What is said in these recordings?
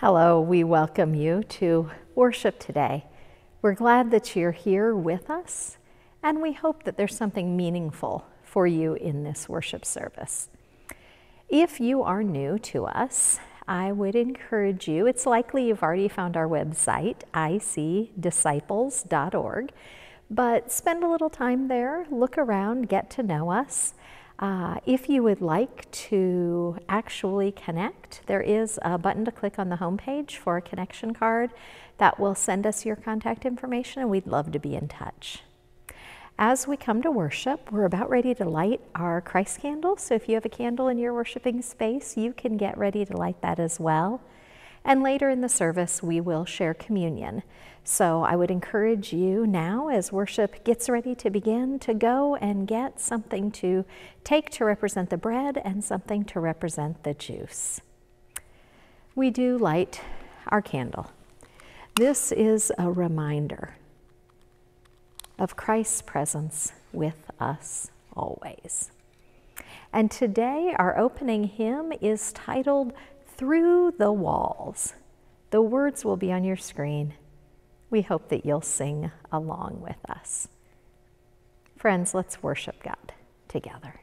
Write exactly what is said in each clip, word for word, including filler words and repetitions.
Hello, we welcome you to worship today. We're glad that you're here with us, and we hope that there's something meaningful for you in this worship service. If you are new to us, I would encourage you, it's likely you've already found our website, i c disciples dot org, but spend a little time there, look around, get to know us. Uh, if you would like to actually connect, there is a button to click on the homepage for a connection card that will send us your contact information, and we'd love to be in touch. As we come to worship, we're about ready to light our Christ candle, so if you have a candle in your worshiping space, you can get ready to light that as well. And later in the service, we will share communion. So I would encourage you now, as worship gets ready to begin, to go and get something to take to represent the bread and something to represent the juice. We do light our candle. This is a reminder of Christ's presence with us always. And today our opening hymn is titled Through the Walls. The words will be on your screen. We hope that you'll sing along with us. Friends, let's worship God together.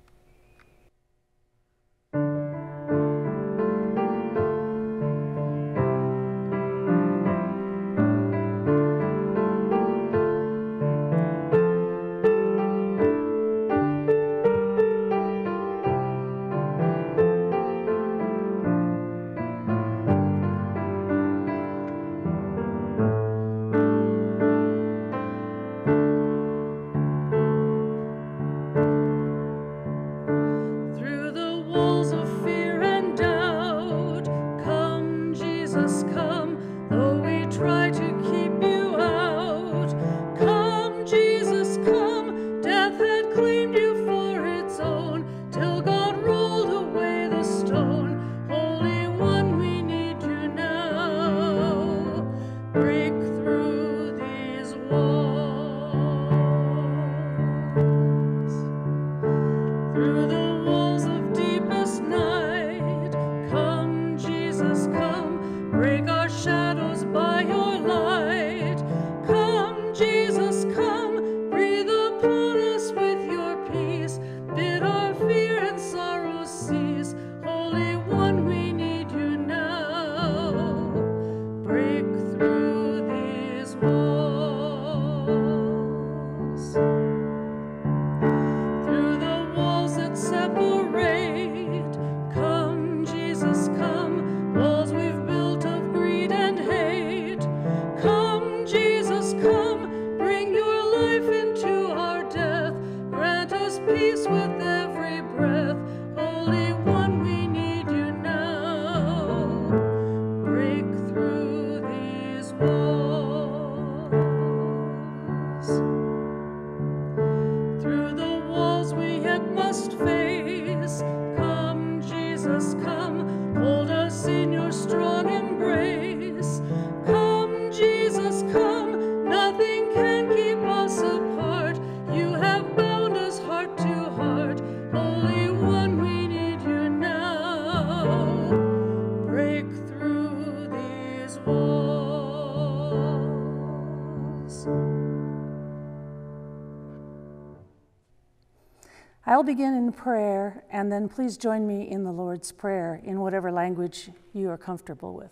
I'll begin in prayer, and then please join me in the Lord's Prayer in whatever language you are comfortable with.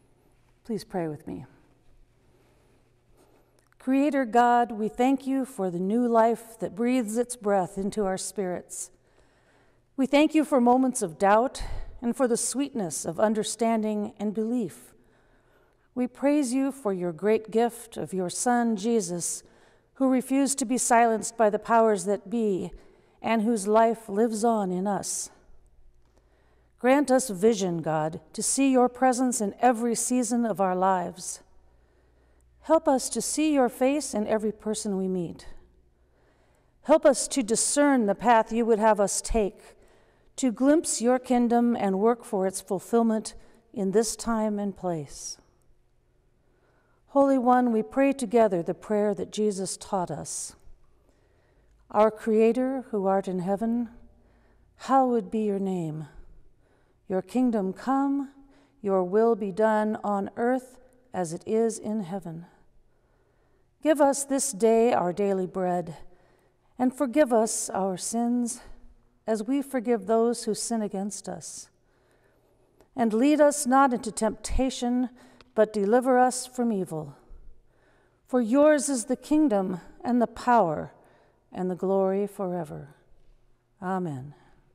Please pray with me. Creator God, we thank you for the new life that breathes its breath into our spirits. We thank you for moments of doubt and for the sweetness of understanding and belief. We praise you for your great gift of your Son, Jesus, who refused to be silenced by the powers that be, and whose life lives on in us. Grant us vision, God, to see your presence in every season of our lives. Help us to see your face in every person we meet. Help us to discern the path you would have us take, to glimpse your kingdom and work for its fulfillment in this time and place. Holy One, we pray together the prayer that Jesus taught us. Our Creator, who art in heaven, hallowed be your name. Your kingdom come, Your will be done on earth as it is in heaven. Give us this day our daily bread, and forgive us our sins as we forgive those who sin against us. And lead us not into temptation, but deliver us from evil. For yours is the kingdom and the power and the glory forever. Amen.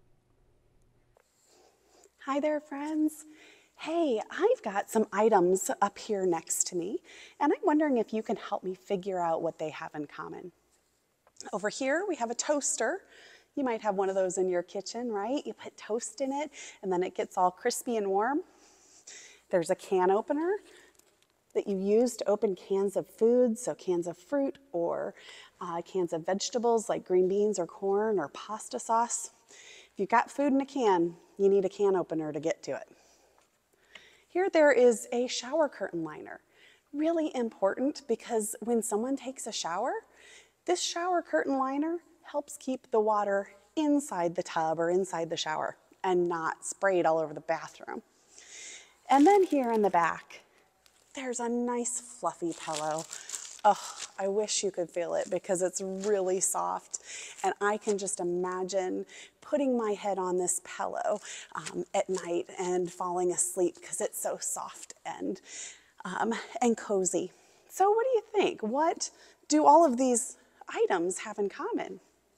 Hi there, friends. Hey, I've got some items up here next to me, and I'm wondering if you can help me figure out what they have in common. Over here, we have a toaster. You might have one of those in your kitchen, right? You put toast in it, and then it gets all crispy and warm. There's a can opener that you use to open cans of food, so cans of fruit or uh, cans of vegetables like green beans or corn or pasta sauce. If you've got food in a can, you need a can opener to get to it. Here there is a shower curtain liner. Really important because when someone takes a shower, this shower curtain liner helps keep the water inside the tub or inside the shower and not sprayed all over the bathroom. And then here in the back, there's a nice fluffy pillow. Oh, I wish you could feel it because it's really soft. And I can just imagine putting my head on this pillow um, at night and falling asleep because it's so soft and, um, and cozy. So what do you think? What do all of these items have in common?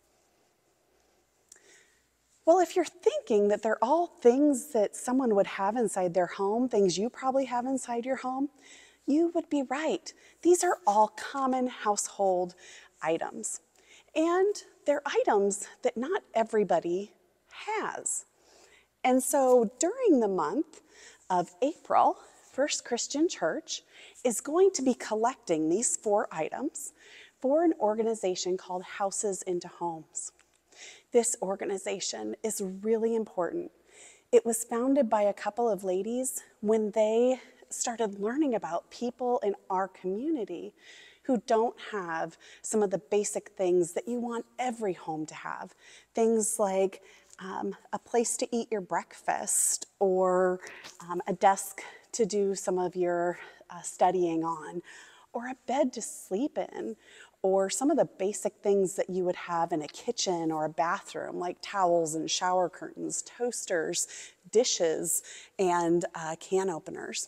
Well, if you're thinking that they're all things that someone would have inside their home, things you probably have inside your home, you would be right. These are all common household items. And they're items that not everybody has. And so during the month of April, First Christian Church is going to be collecting these four items for an organization called Houses into Homes. This organization is really important. It was founded by a couple of ladies when they started learning about people in our community who don't have some of the basic things that you want every home to have. Things like um, a place to eat your breakfast or um, a desk to do some of your uh, studying on, or a bed to sleep in, or some of the basic things that you would have in a kitchen or a bathroom, like towels and shower curtains, toasters, dishes, and uh, can openers.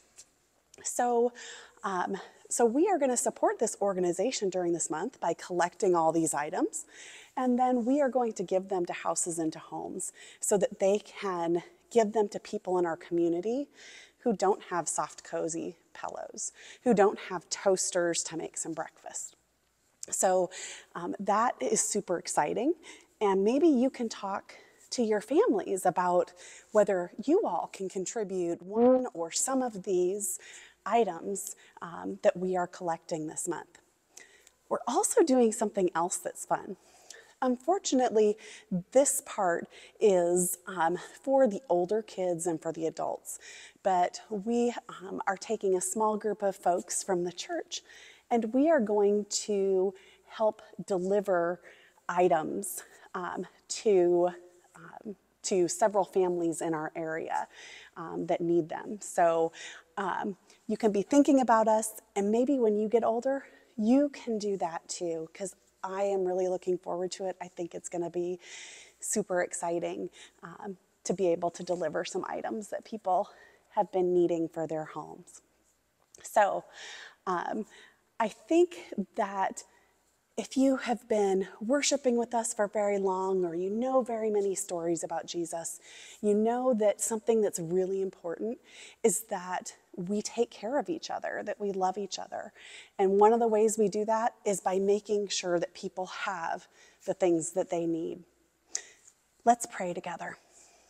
So, um, so we are going to support this organization during this month by collecting all these items, and then we are going to give them to Houses into Homes so that they can give them to people in our community who don't have soft, cozy pillows, who don't have toasters to make some breakfast. So um, that is super exciting, and maybe you can talk to your families about whether you all can contribute one or some of these items um, that we are collecting this month. We're also doing something else that's fun. Unfortunately, this part is um, for the older kids and for the adults, but we um, are taking a small group of folks from the church, and we are going to help deliver items um, to, um, to several families in our area um, that need them. So um, you can be thinking about us, and maybe when you get older, you can do that too, because I am really looking forward to it. I think it's going to be super exciting um, to be able to deliver some items that people have been needing for their homes. So um, I think that if you have been worshiping with us for very long, or you know very many stories about Jesus, you know that something that's really important is that we take care of each other, that we love each other. And one of the ways we do that is by making sure that people have the things that they need. Let's pray together.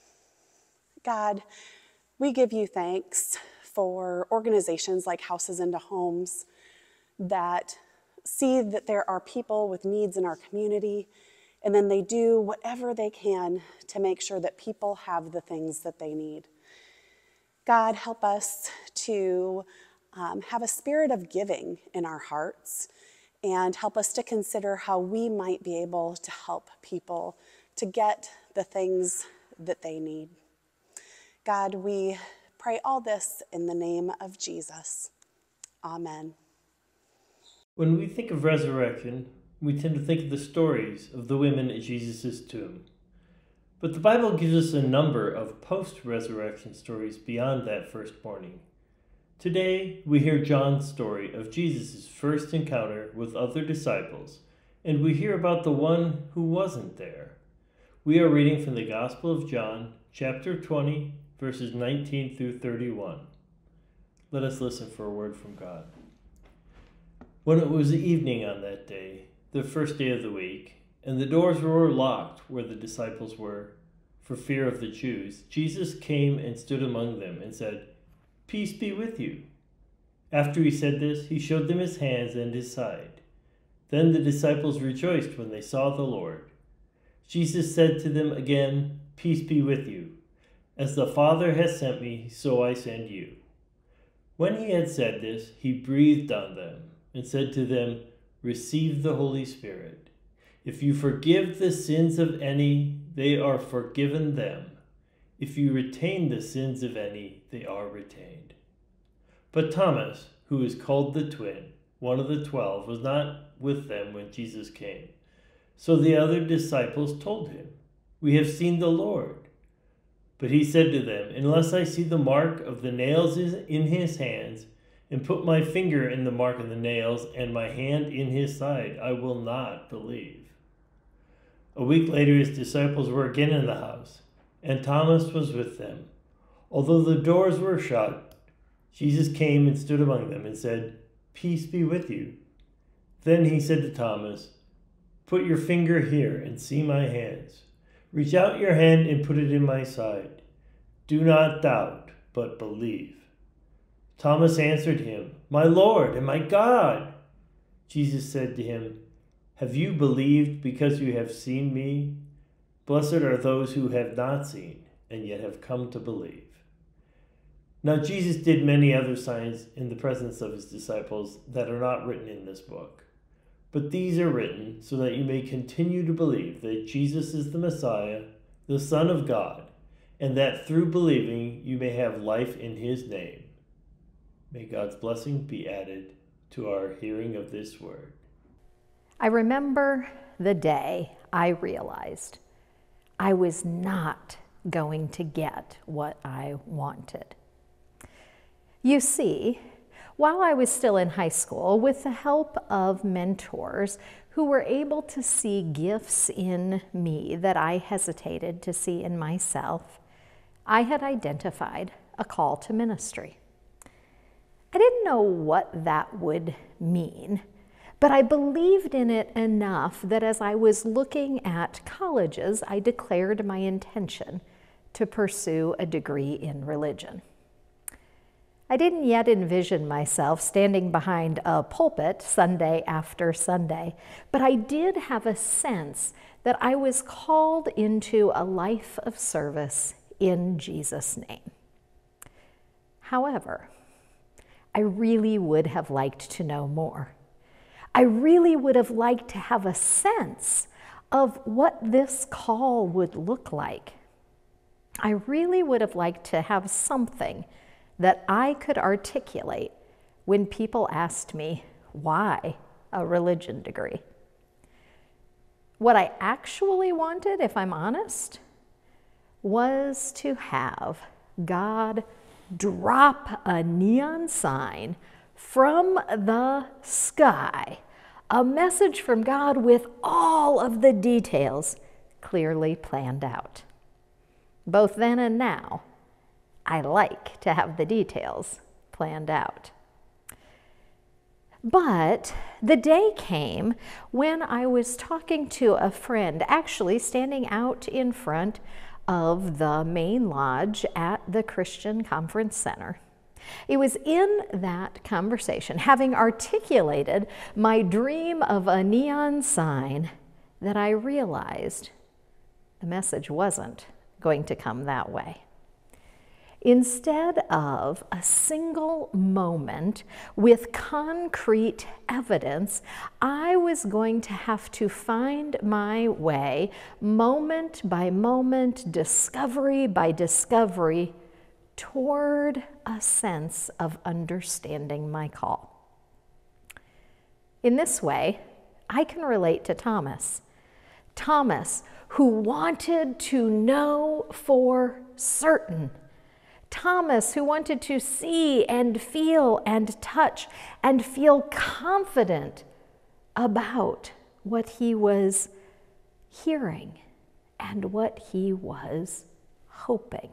God, we give you thanks for organizations like Houses into Homes that see that there are people with needs in our community, and then they do whatever they can to make sure that people have the things that they need. God, help us to um, have a spirit of giving in our hearts, and help us to consider how we might be able to help people to get the things that they need. God, we pray all this in the name of Jesus. Amen. When we think of resurrection, we tend to think of the stories of the women at Jesus' tomb. But the Bible gives us a number of post-resurrection stories beyond that first morning. Today, we hear John's story of Jesus' first encounter with other disciples, and we hear about the one who wasn't there. We are reading from the Gospel of John, chapter twenty, verses nineteen through thirty-one. Let us listen for a word from God. When it was evening on that day, the first day of the week, and the doors were locked where the disciples were, for fear of the Jews, Jesus came and stood among them and said, "Peace be with you." After he said this, he showed them his hands and his side. Then the disciples rejoiced when they saw the Lord. Jesus said to them again, "Peace be with you. As the Father has sent me, so I send you." When he had said this, he breathed on them and said to them, "Receive the Holy Spirit. If you forgive the sins of any, they are forgiven them. If you retain the sins of any, they are retained." But Thomas, who is called the twin, one of the twelve, was not with them when Jesus came. So the other disciples told him, "We have seen the Lord." But he said to them, "Unless I see the mark of the nails in his hands, and put my finger in the mark of the nails, and my hand in his side, I will not believe." A week later, his disciples were again in the house, and Thomas was with them. Although the doors were shut, Jesus came and stood among them and said, "Peace be with you." Then he said to Thomas, "Put your finger here and see my hands. Reach out your hand and put it in my side. Do not doubt, but believe." Thomas answered him, "My Lord and my God." Jesus said to him, "Have you believed because you have seen me? Blessed are those who have not seen and yet have come to believe." Now Jesus did many other signs in the presence of his disciples that are not written in this book. But these are written so that you may continue to believe that Jesus is the Messiah, the Son of God, and that through believing you may have life in his name. May God's blessing be added to our hearing of this word. I remember the day I realized I was not going to get what I wanted. You see, while I was still in high school, with the help of mentors who were able to see gifts in me that I hesitated to see in myself, I had identified a call to ministry. I didn't know what that would mean, but I believed in it enough that as I was looking at colleges, I declared my intention to pursue a degree in religion. I didn't yet envision myself standing behind a pulpit Sunday after Sunday, but I did have a sense that I was called into a life of service in Jesus' name. However, I really would have liked to know more. I really would have liked to have a sense of what this call would look like. I really would have liked to have something that I could articulate when people asked me, why a religion degree? What I actually wanted, if I'm honest, was to have God drop a neon sign from the sky, a message from God with all of the details clearly planned out. Both then and now, I like to have the details planned out. But the day came when I was talking to a friend, actually standing out in front of the main lodge at the Christian Conference Center. It was in that conversation, having articulated my dream of a neon sign, that I realized the message wasn't going to come that way. Instead of a single moment with concrete evidence, I was going to have to find my way, moment by moment, discovery by discovery, toward a sense of understanding my call. In this way, I can relate to Thomas. Thomas, who wanted to know for certain. Thomas, who wanted to see and feel and touch and feel confident about what he was hearing and what he was hoping.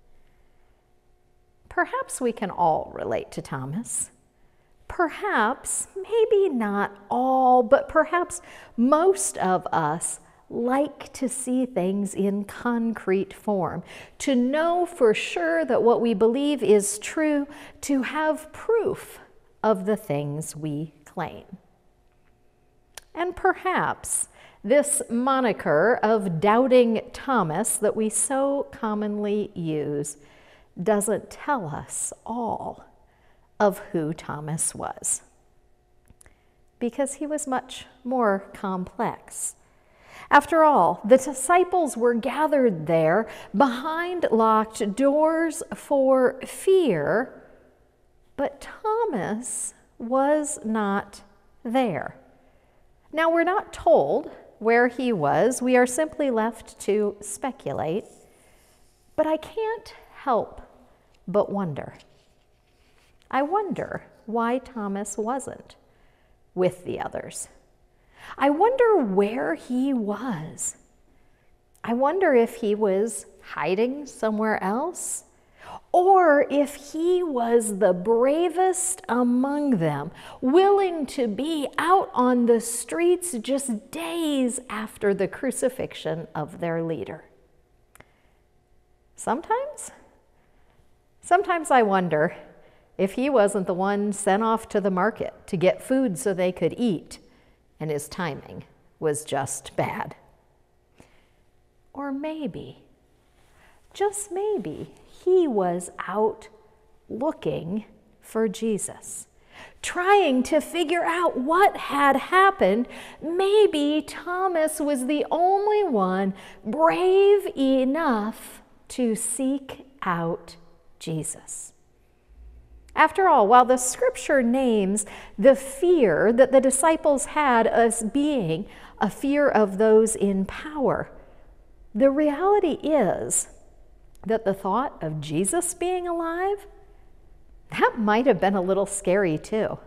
Perhaps we can all relate to Thomas. Perhaps, maybe not all, but perhaps most of us like to see things in concrete form, to know for sure that what we believe is true, to have proof of the things we claim. And perhaps this moniker of doubting Thomas that we so commonly use doesn't tell us all of who Thomas was, because he was much more complex. After all, the disciples were gathered there behind locked doors for fear, but Thomas was not there. Now, we're not told where he was. We are simply left to speculate, but I can't help but wonder. I wonder why Thomas wasn't with the others. I wonder where he was. I wonder if he was hiding somewhere else, or if he was the bravest among them, willing to be out on the streets just days after the crucifixion of their leader. Sometimes, sometimes I wonder if he wasn't the one sent off to the market to get food so they could eat, and his timing was just bad. Or maybe, just maybe, he was out looking for Jesus, trying to figure out what had happened. Maybe Thomas was the only one brave enough to seek out Jesus. After all, while the scripture names the fear that the disciples had as being a fear of those in power, the reality is that the thought of Jesus being alive, that might have been a little scary too.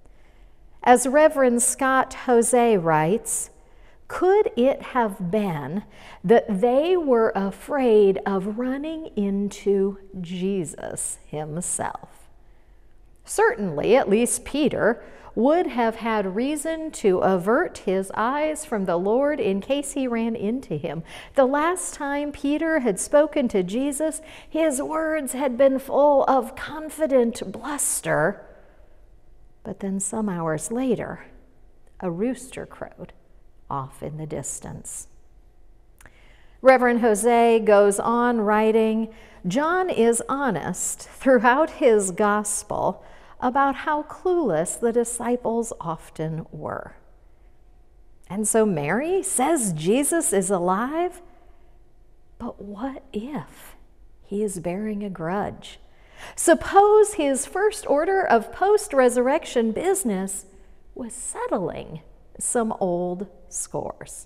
As Reverend Scott Jose writes, could it have been that they were afraid of running into Jesus himself? Certainly, at least Peter would have had reason to avert his eyes from the Lord in case he ran into him. The last time Peter had spoken to Jesus, his words had been full of confident bluster. But then some hours later, a rooster crowed off in the distance. Reverend Jose goes on writing, John is honest throughout his gospel about how clueless the disciples often were. And so Mary says Jesus is alive, but what if he is bearing a grudge? Suppose his first order of post-resurrection business was settling some old scores.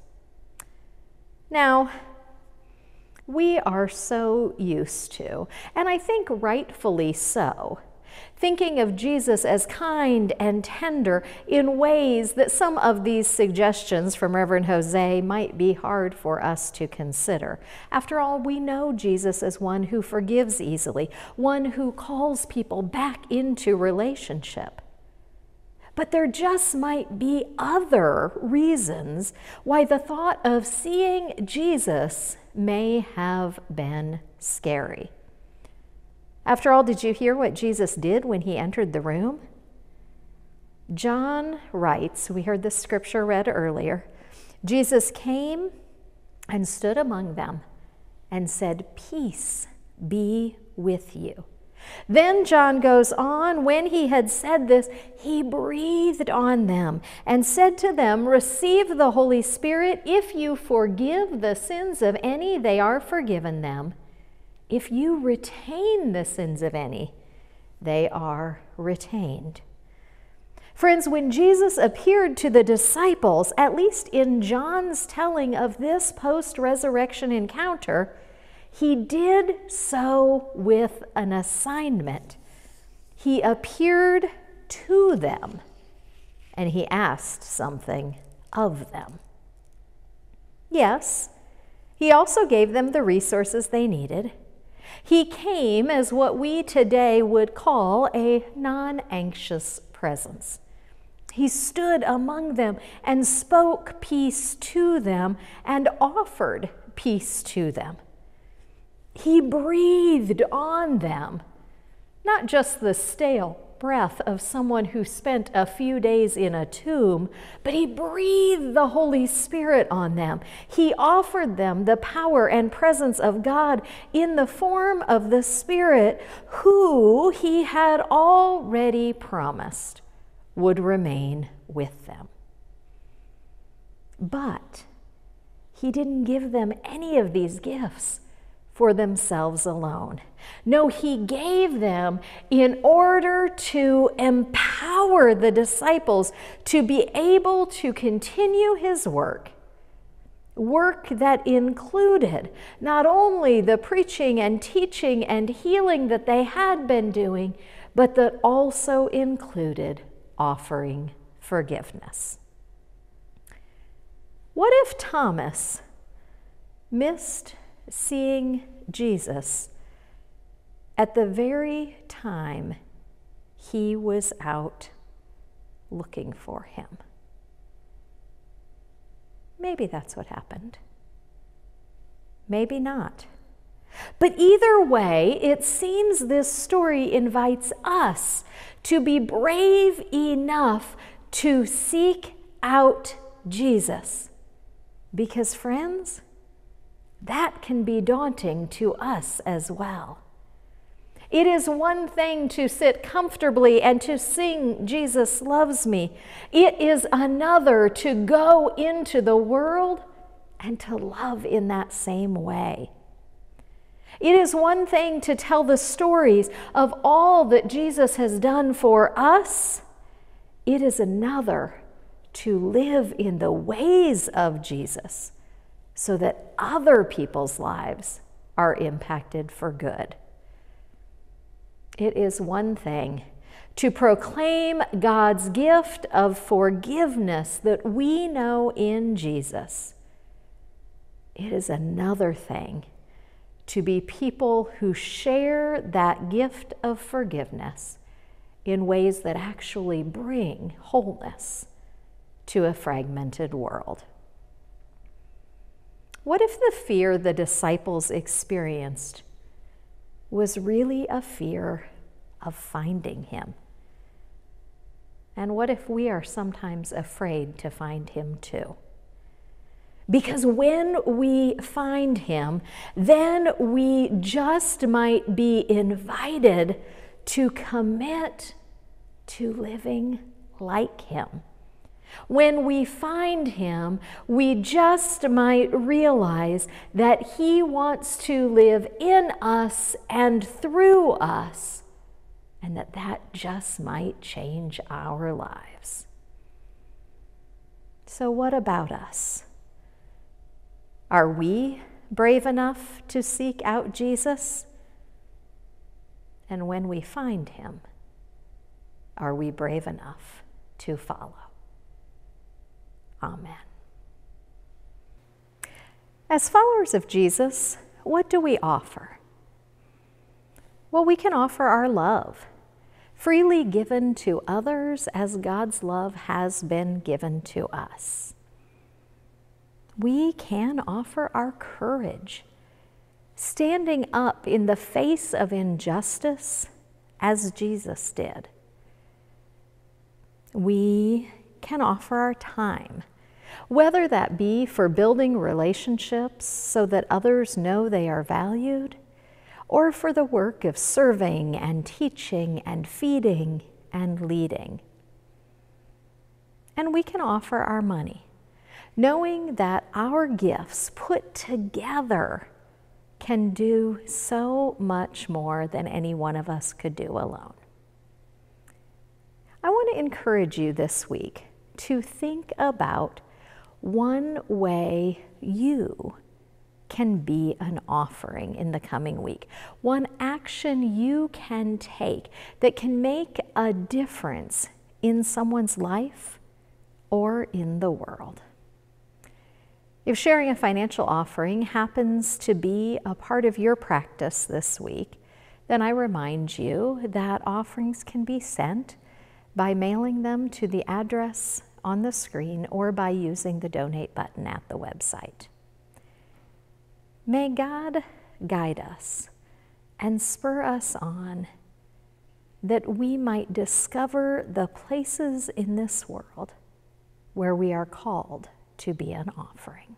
Now, we are so used to, and I think rightfully so, thinking of Jesus as kind and tender in ways that some of these suggestions from Reverend Jose might be hard for us to consider. After all, we know Jesus as one who forgives easily, one who calls people back into relationship. But there just might be other reasons why the thought of seeing Jesus may have been scary. After all, did you hear what Jesus did when he entered the room? John writes, we heard this scripture read earlier, Jesus came and stood among them and said, "Peace be with you." Then John goes on, when he had said this, he breathed on them and said to them, "Receive the Holy Spirit. If you forgive the sins of any, they are forgiven them. if you retain the sins of any, they are retained. Friends, when Jesus appeared to the disciples, at least in John's telling of this post-resurrection encounter, he did so with an assignment. He appeared to them, and he asked something of them. Yes, he also gave them the resources they needed. He came as what we today would call a non-anxious presence. He stood among them and spoke peace to them and offered peace to them. He breathed on them, not just the stale breath of someone who spent a few days in a tomb, but he breathed the Holy Spirit on them. He offered them the power and presence of God in the form of the Spirit, who he had already promised would remain with them. But he didn't give them any of these gifts for themselves alone. No, he gave them in order to empower the disciples to be able to continue his work. Work that included not only the preaching and teaching and healing that they had been doing, but that also included offering forgiveness. What if Thomas missed seeing Jesus at the very time he was out looking for him? Maybe that's what happened. Maybe not. But either way, it seems this story invites us to be brave enough to seek out Jesus. Because, friends, that can be daunting to us as well. It is one thing to sit comfortably and to sing, "Jesus loves me." It is another to go into the world and to love in that same way. It is one thing to tell the stories of all that Jesus has done for us. It is another to live in the ways of Jesus so that other people's lives are impacted for good. It is one thing to proclaim God's gift of forgiveness that we know in Jesus. It is another thing to be people who share that gift of forgiveness in ways that actually bring wholeness to a fragmented world. What if the fear the disciples experienced was really a fear of finding him? And what if we are sometimes afraid to find him too? Because when we find him, then we just might be invited to commit to living like him. When we find him, we just might realize that he wants to live in us and through us, and that that just might change our lives. So what about us? Are we brave enough to seek out Jesus? And when we find him, are we brave enough to follow? Amen. As followers of Jesus, what do we offer? Well, we can offer our love, freely given to others as God's love has been given to us. We can offer our courage, standing up in the face of injustice as Jesus did. We can offer our time, whether that be for building relationships so that others know they are valued, or for the work of serving and teaching and feeding and leading. And we can offer our money, knowing that our gifts put together can do so much more than any one of us could do alone. I want to encourage you this week to think about one way you can be an offering in the coming week, one action you can take that can make a difference in someone's life or in the world. If sharing a financial offering happens to be a part of your practice this week, then I remind you that offerings can be sent by mailing them to the address on the screen or by using the donate button at the website. May God guide us and spur us on that we might discover the places in this world where we are called to be an offering.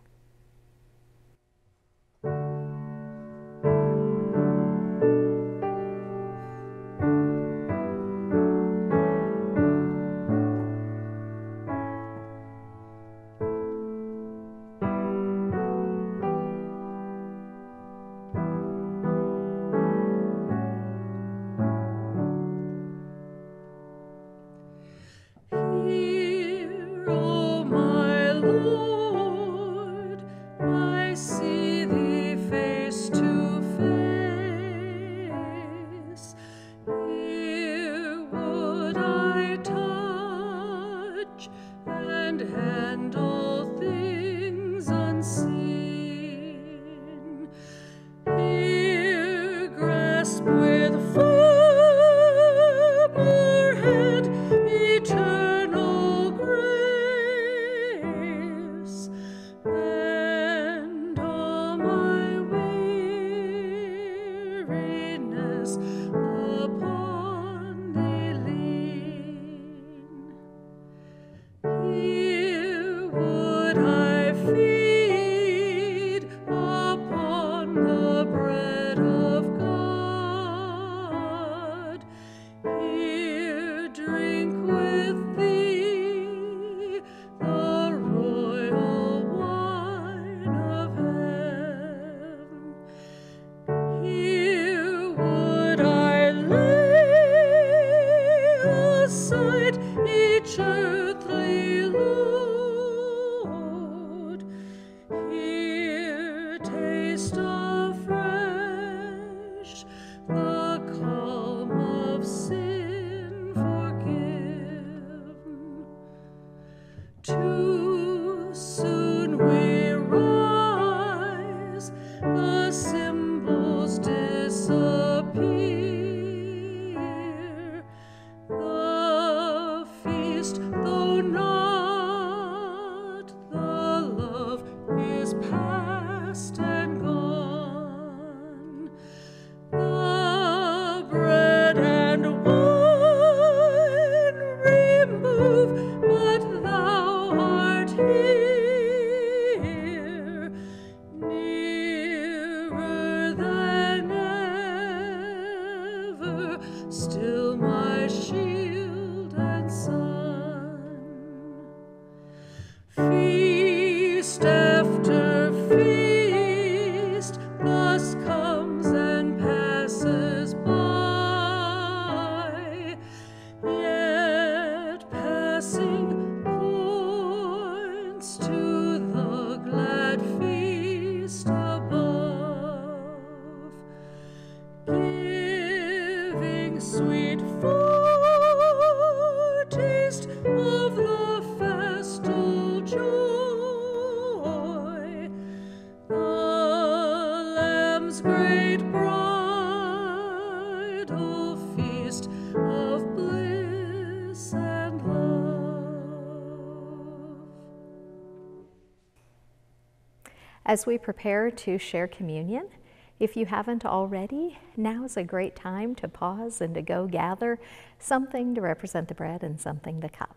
As we prepare to share communion, if you haven't already, now is a great time to pause and to go gather something to represent the bread and something the cup.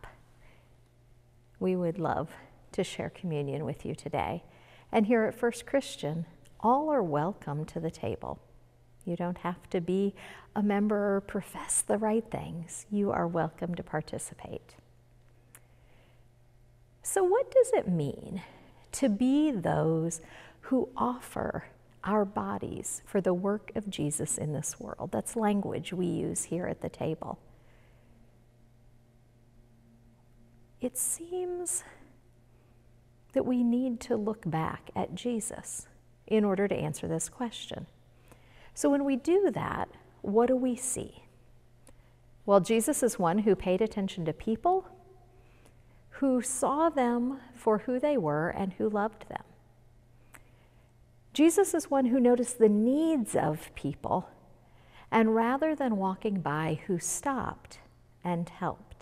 We would love to share communion with you today. And here at First Christian, all are welcome to the table. You don't have to be a member or profess the right things. You are welcome to participate. So what does it mean to be those who offer our bodies for the work of Jesus in this world. That's language we use here at the table. It seems that we need to look back at Jesus in order to answer this question. So when we do that, what do we see? Well, Jesus is one who paid attention to people, who saw them for who they were and who loved them. Jesus is one who noticed the needs of people, and rather than walking by, who stopped and helped.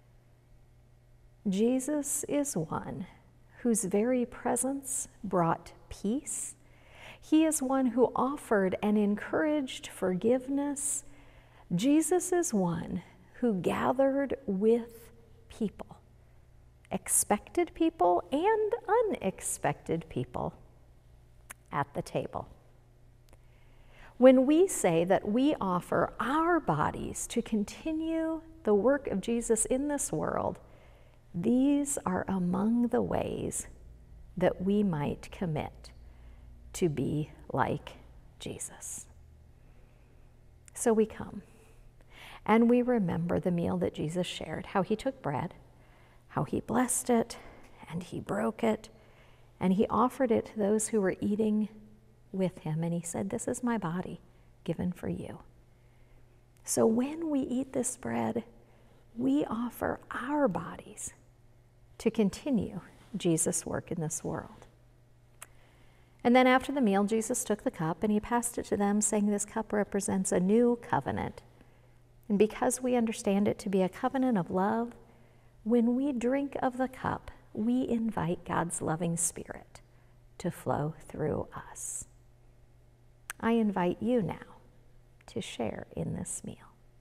Jesus is one whose very presence brought peace. He is one who offered and encouraged forgiveness. Jesus is one who gathered with people, expected people and unexpected people at the table. When we say that we offer our bodies to continue the work of Jesus in this world, these are among the ways that we might commit to be like Jesus. So we come and we remember the meal that Jesus shared, how he took bread, how he blessed it, and he broke it, and he offered it to those who were eating with him, and he said, "This is my body given for you." So when we eat this bread, we offer our bodies to continue Jesus' work in this world. And then after the meal, Jesus took the cup and he passed it to them, saying, "This cup represents a new covenant." And because we understand it to be a covenant of love, when we drink of the cup, we invite God's loving Spirit to flow through us. I invite you now to share in this meal.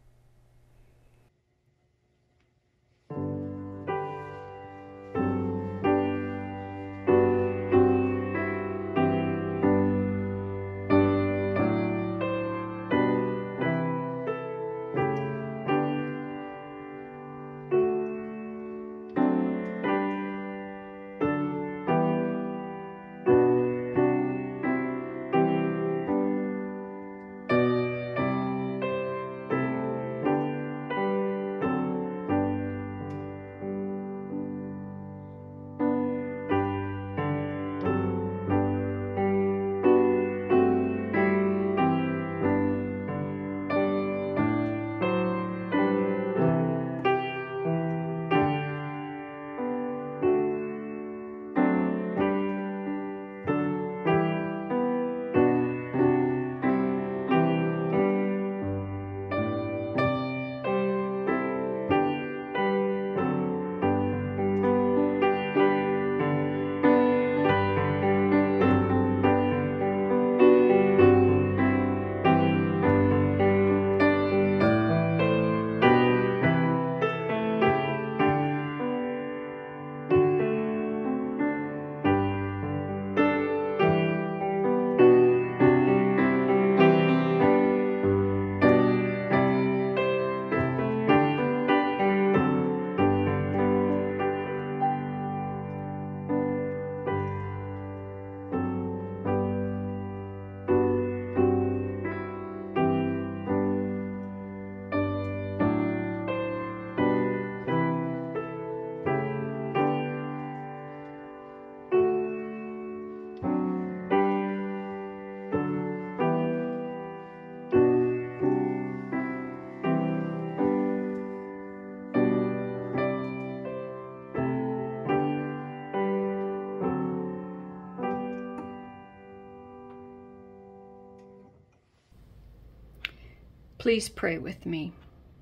Please pray with me.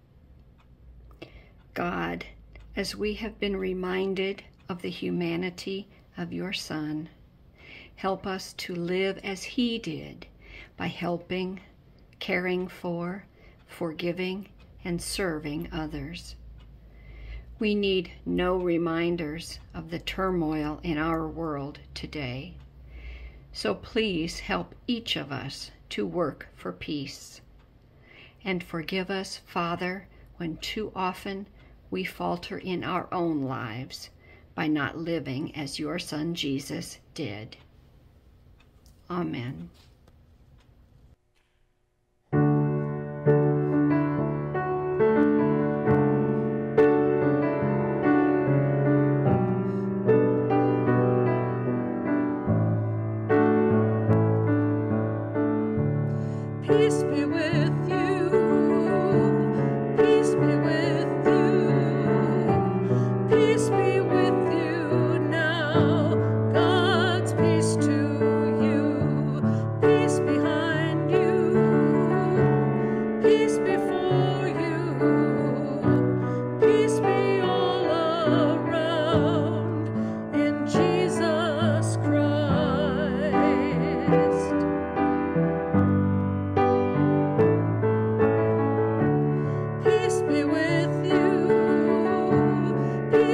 God, as we have been reminded of the humanity of your Son, help us to live as he did by helping, caring for, forgiving, and serving others. We need no reminders of the turmoil in our world today. So please help each of us to work for peace. And forgive us, Father, when too often we falter in our own lives by not living as your Son Jesus did. Amen.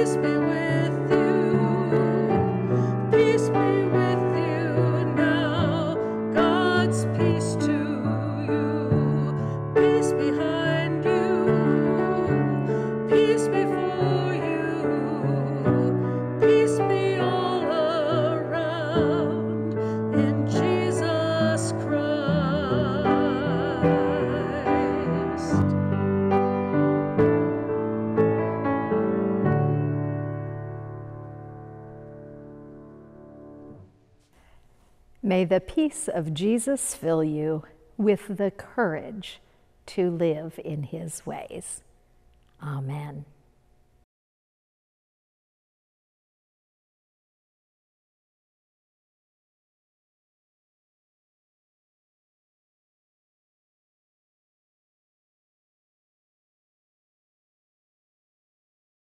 May the peace of Jesus fill you with the courage to live in his ways. Amen.